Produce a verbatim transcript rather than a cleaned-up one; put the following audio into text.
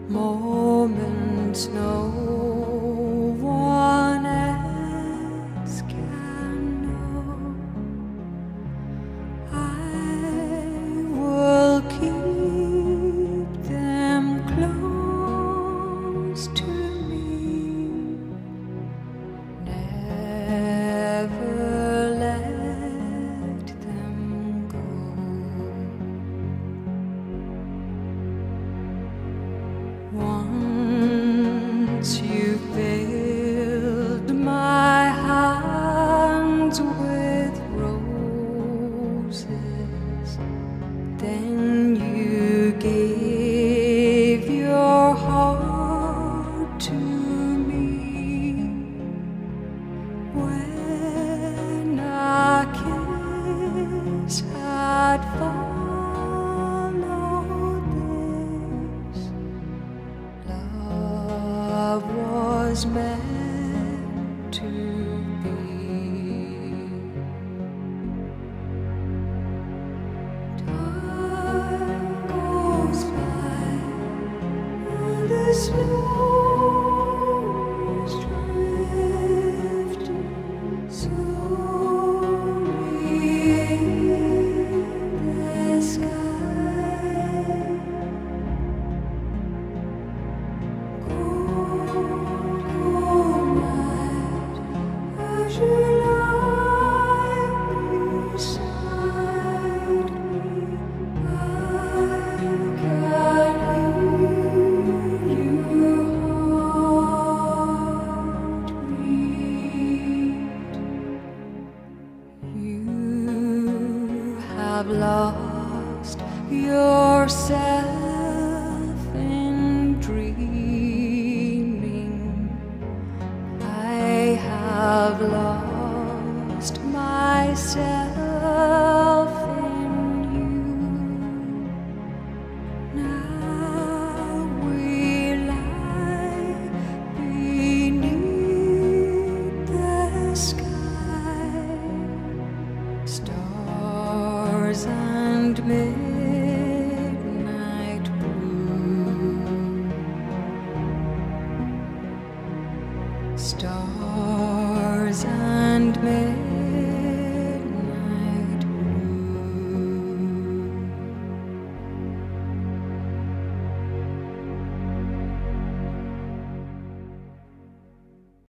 moments no one else can know. I will keep them close to me, never let them go. Once you filled my hands with roses, then you gave your heart to me. When a kiss had followed this, love was meant to be. Time goes by and the snow is drifting slowly in the sky. Cold night, as you lie beside me, I can hear your heartbeat. You have lost yourself in dreaming. I have lost myself in you. Now we lie beneath the sky, stars and midnight blue. Stars